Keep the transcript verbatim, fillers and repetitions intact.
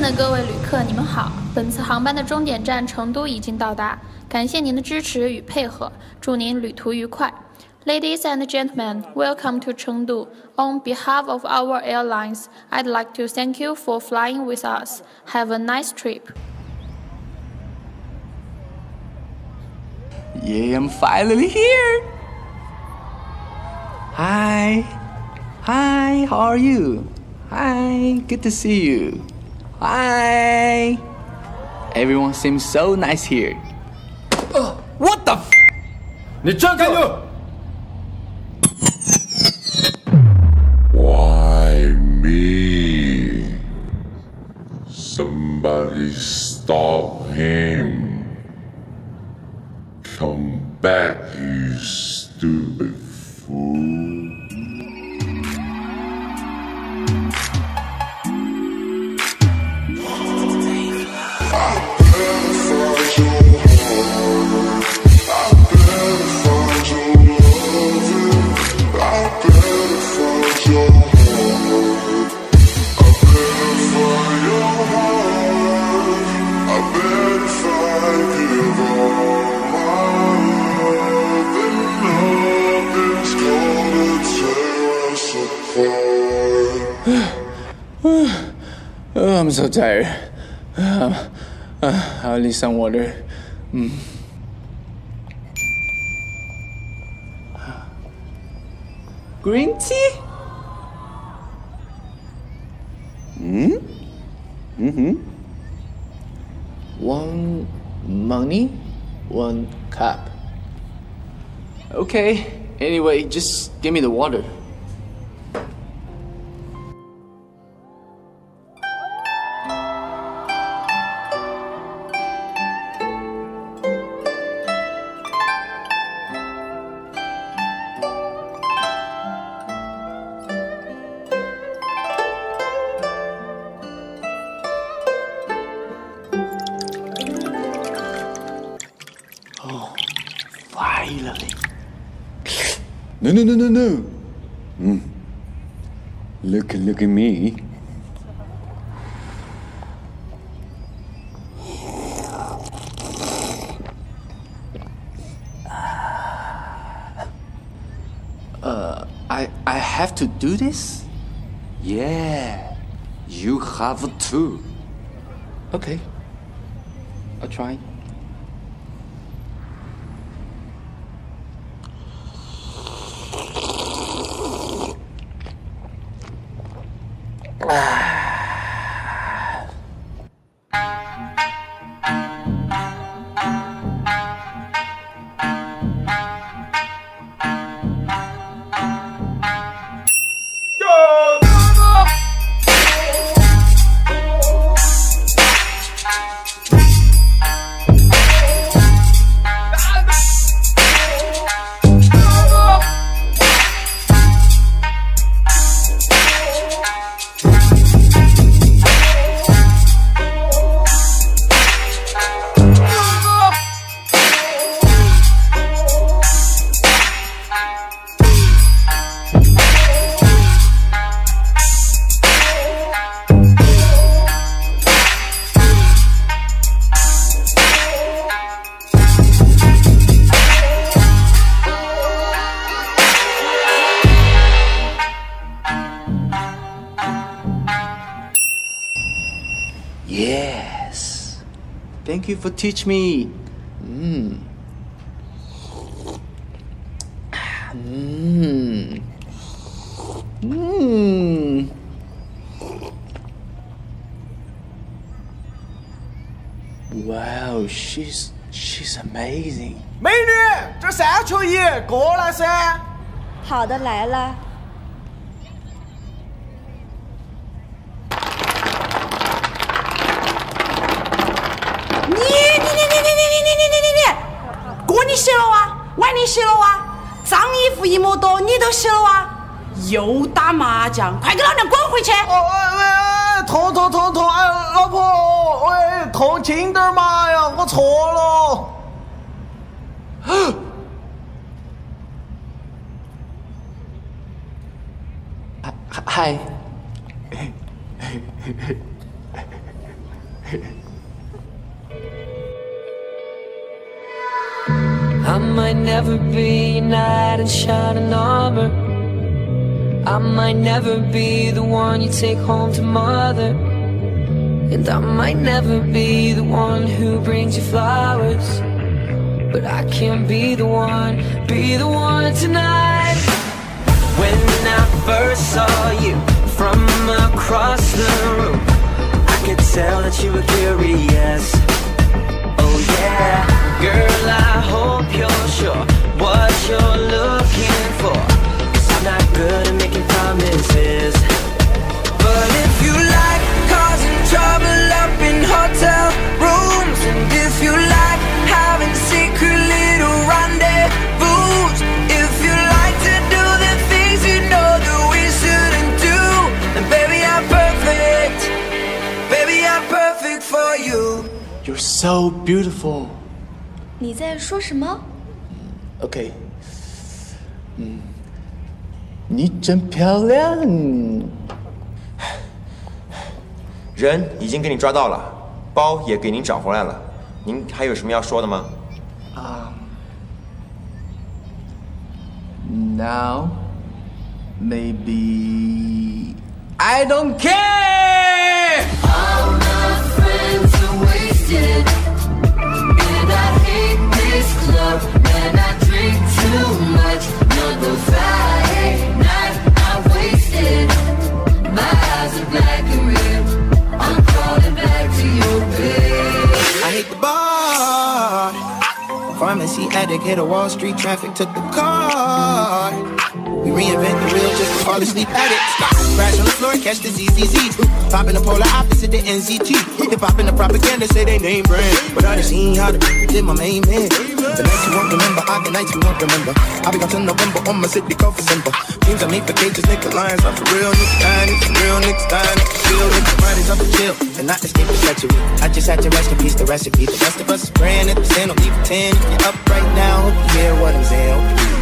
的各位旅客，你们好！本次航班的终点站成都已经到达，感谢您的支持与配合，祝您旅途愉快。Ladies and gentlemen, welcome to Chengdu. On behalf of our airlines, I'd like to thank you for flying with us. Have a nice trip. Yeah, I'm finally here. Hi. Hi, how are you? Hi, good to see you. Hi. Everyone seems so nice here. Uh, what the f... 你站住 ！Why me? Somebody stop him. Come back, you stupid fool. Oh, I'm so tired. Uh, uh, I'll need some water. Mm. Green tea? Hmm? Mm-hmm. One money, one cup. Okay. Anyway, just give me the water. Finally. No, no, no, no, no. Mm. Look, look at me. Uh, I, I have to do this? Yeah, you have to. Okay, I'll try. Yes. Thank you for teaching me. Mmm. Mmm. Mmm. Wow, she's she's amazing. 美女，这三缺一，过来噻。 好的，来了。你你你你你你你你你你你，锅你洗了哇？碗你洗了哇？脏衣服一摸多，你都洗了哇？又打麻将，快给老娘滚回去！ 哦喂喂，痛痛痛痛！哎，老婆，喂，痛轻点嘛呀，我错了。 Hi. I might never be a knight in shining armor. I might never be the one you take home to mother. And I might never be the one who brings you flowers. But I can't be the one, be the one tonight. When I first saw you from across the room, I could tell that you were curious. Oh yeah, girl, I hope you're sure what you're looking for, 'cause I'm not good at making promises. But if you like causing trouble up in hotel rooms, and if you like having secret little rendezvous, if you like to do the things you know that we shouldn't do, then baby, I'm perfect. Baby, I'm perfect for you. You're so beautiful. 你在说什么 OK， 嗯，你真漂亮。 人已经给你抓到了，包也给您找回来了，您还有什么要说的吗？ 啊、um, Now, maybe I don't care. All my friends are wasted, and I hate this club, and I drink too much. Another Friday night I wasted. My eyes are black and red. I'm crawling back to your bed. I hit the bar. Pharmacy addict, hit a Wall Street traffic, took the car. We reinvent the wheel just to fall asleep at it. Stop, crash on the floor, catch the Z Z Z. Pop in the polar opposite, the N Z T. Hip hop in the propaganda, say they name brand. But I done seen how the did my main man. The nights you won't remember, all the nights you won't remember. I'll be gone till November on my city, go for December. Dreams I make for cages, nigga lines off for real niggas dying. It's real niggas dying. Chill, niggas Fridays off the chill. And not escape the treachery. I just had to rest in peace, the recipe. The rest of us is praying at the sin, don't leave a ten. If you're up right now, hope you hear what I'm saying.